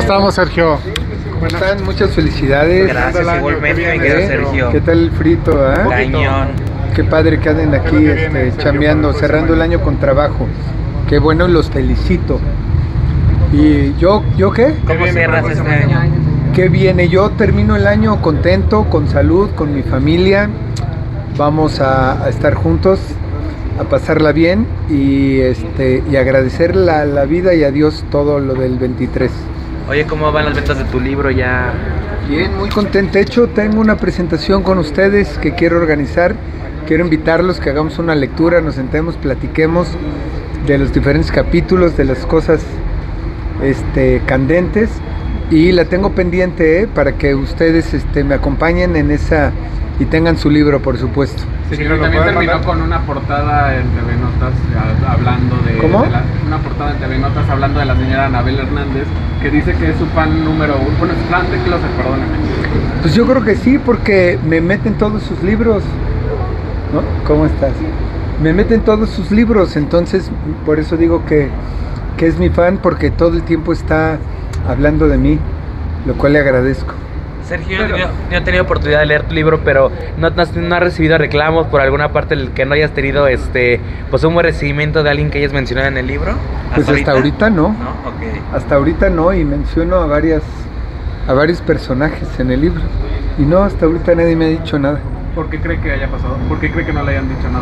estamos, Sergio? ¿Cómo están? Muchas felicidades. Gracias, igualmente, mi querido Sergio. ¿Qué tal el frito? Cañón. Qué padre que anden aquí chambeando, cerrando el año con trabajo. Qué bueno, los felicito. ¿Y yo qué? ¿Cómo cierras este año? Qué viene, yo termino el año contento, con salud, con mi familia. Vamos a estar juntos, a pasarla bien y agradecer la vida y a Dios todo lo del 23. Oye, ¿cómo van las ventas de tu libro ya? Bien, muy contento. De hecho, tengo una presentación con ustedes que quiero organizar. Quiero invitarlos, que hagamos una lectura, nos sentemos, platiquemos de los diferentes capítulos, de las cosas candentes. Y la tengo pendiente para que ustedes me acompañen en esa y tengan su libro, por supuesto. Sí, también terminó con una portada en TV Notas hablando de... ¿Cómo? Una portada en TV Notas hablando de la señora Anabel Hernández, que dice que es su fan número uno, bueno, es fan de closet, perdóname. Pues yo creo que sí, porque me meten todos sus libros, ¿no? ¿Cómo estás? Me meten todos sus libros, entonces por eso digo que es mi fan, porque todo el tiempo está hablando de mí, lo cual le agradezco. Sergio, yo he tenido oportunidad de leer tu libro, pero no has recibido reclamos por alguna parte que no hayas tenido pues un buen recibimiento de alguien que hayas mencionado en el libro. Pues hasta ahorita no. ¿No? Okay. Hasta ahorita no, y menciono a varios personajes en el libro. Y no, hasta ahorita nadie me ha dicho nada. ¿Por qué cree que haya pasado? ¿Por qué cree que no le hayan dicho nada?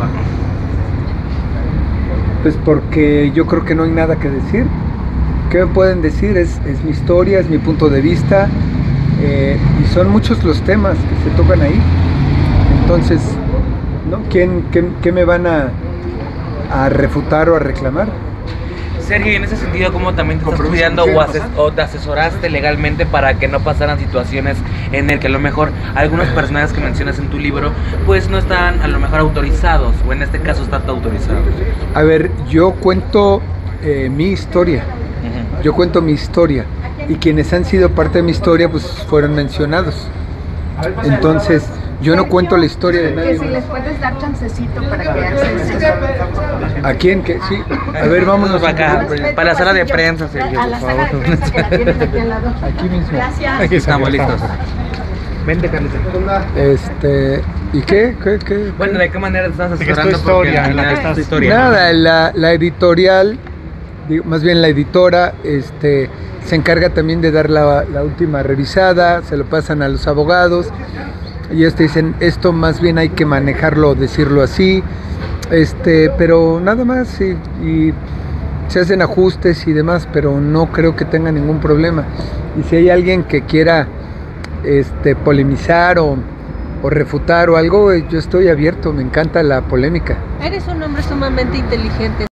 Pues porque yo creo que no hay nada que decir. ¿Qué me pueden decir? Es mi historia, es mi punto de vista. Y son muchos los temas que se tocan ahí. Entonces, ¿no? ¿Qué me van a refutar o a reclamar? Sergio, en ese sentido, ¿cómo también te estás cuidando o te asesoraste legalmente para que no pasaran situaciones en el que a lo mejor algunos personajes que mencionas en tu libro pues no están a lo mejor autorizados, o en este caso están autorizados? A ver, yo cuento mi historia. Yo cuento mi historia. Y quienes han sido parte de mi historia pues fueron mencionados. Entonces yo no cuento la historia de nadie. Que si les puedes dar chancecito para quedarse en eso. ¿A quién? ¿Qué? Sí. A ver, vámonos para acá, para la sala de prensa, Sergio, a la por sala de favor. prensa que la tienen aquí al lado. Aquí mismo. Gracias. Aquí Estamos listos. Vente, Carlita. ¿Y qué? Bueno, ¿de qué manera te estás ¿De qué es tu asesorando? historia? Porque ¿En la que estás? tu historia. Nada, la editorial, más bien la editora, se encarga también de dar la última revisada, se lo pasan a los abogados y dicen, esto más bien hay que manejarlo, decirlo así, pero nada más, y se hacen ajustes y demás, pero no creo que tenga ningún problema. Y si hay alguien que quiera polemizar o refutar o algo, yo estoy abierto, me encanta la polémica. Eres un hombre sumamente inteligente.